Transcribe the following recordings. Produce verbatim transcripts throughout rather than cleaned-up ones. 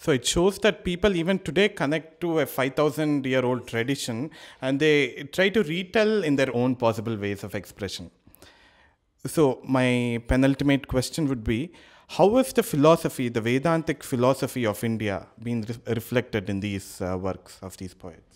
So it shows that people even today connect to a five thousand year old tradition and they try to retell in their own possible ways of expression. So my penultimate question would be, how has the philosophy, the Vedantic philosophy of India been re- reflected in these uh, works of these poets?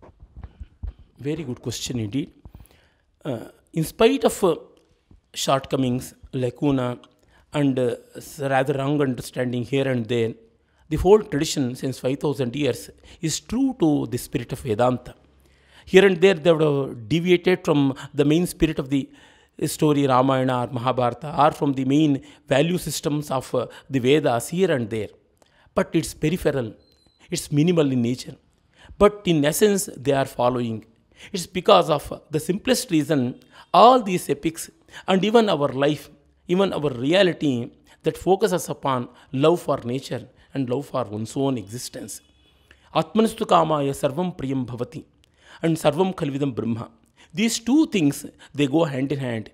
Very good question indeed. Uh, in spite of uh, shortcomings, lacuna, and uh, rather wrong understanding here and there, the whole tradition since five thousand years is true to the spirit of Vedanta. Here and there they would have deviated from the main spirit of the story Ramayana or Mahabharata, or from the main value systems of uh, the Vedas here and there. But it's peripheral, it's minimal in nature. But in essence they are following. It's because of the simplest reason all these epics and even our life, even our reality that focuses upon love for nature and love for one's own existence. Atmanastu kamaya sarvam priyam bhavati and sarvam khalvidam brahma. These two things, they go hand in hand.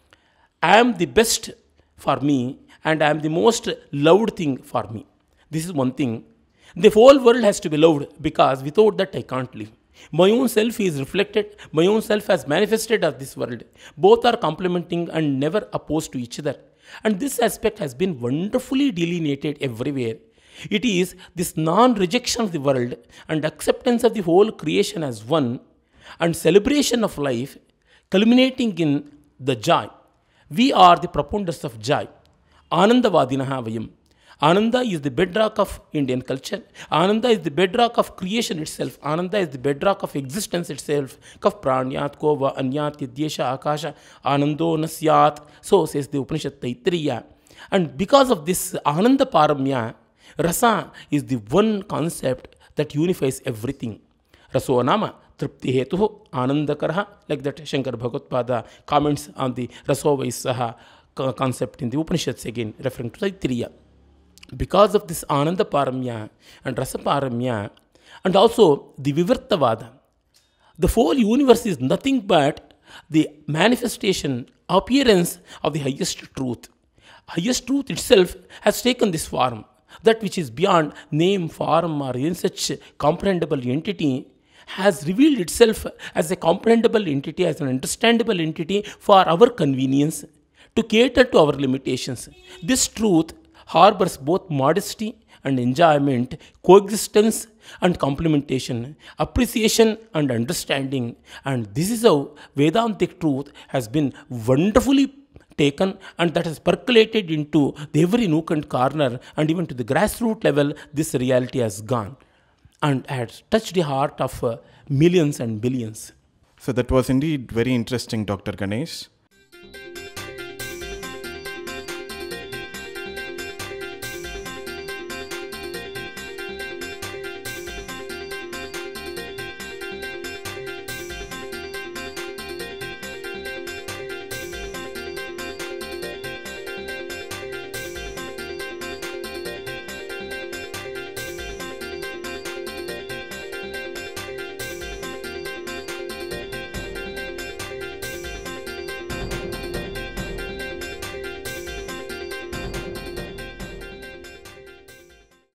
I am the best for me and I am the most loved thing for me. This is one thing. The whole world has to be loved because without that I can't live. My own self is reflected, my own self has manifested as this world. Both are complementing and never opposed to each other. And this aspect has been wonderfully delineated everywhere. It is this non-rejection of the world and acceptance of the whole creation as one and celebration of life culminating in the joy. We are the proponents of joy. Ananda vadinaha vayam. Ananda is the bedrock of Indian culture. Ananda is the bedrock of creation itself. Ananda is the bedrock of existence itself. Kaf pranyat kova anyat yadyesha akasha anando nasyat. So says the Upanishad Taittiriya. And because of this Ananda paramya, rasa is the one concept that unifies everything. Raso nama tripti hetuho anandakaraha, like that Shankara Bhagavad comments on the raso vaisaha concept in the Upanishads again, referring to Taittiriya. Because of this Ananda Paramya and Rasa Paramya and also the Vivartavada, the whole universe is nothing but the manifestation, appearance of the highest truth. Highest truth itself has taken this form, that which is beyond name, form or any such comprehensible entity has revealed itself as a comprehensible entity, as an understandable entity for our convenience, to cater to our limitations. This truth harbors both modesty and enjoyment, coexistence and complementation, appreciation and understanding. And this is how Vedantic truth has been wonderfully taken and that has percolated into the every nook and corner, and even to the grassroots level this reality has gone and has touched the heart of uh, millions and billions. So that was indeed very interesting, Doctor Ganesh.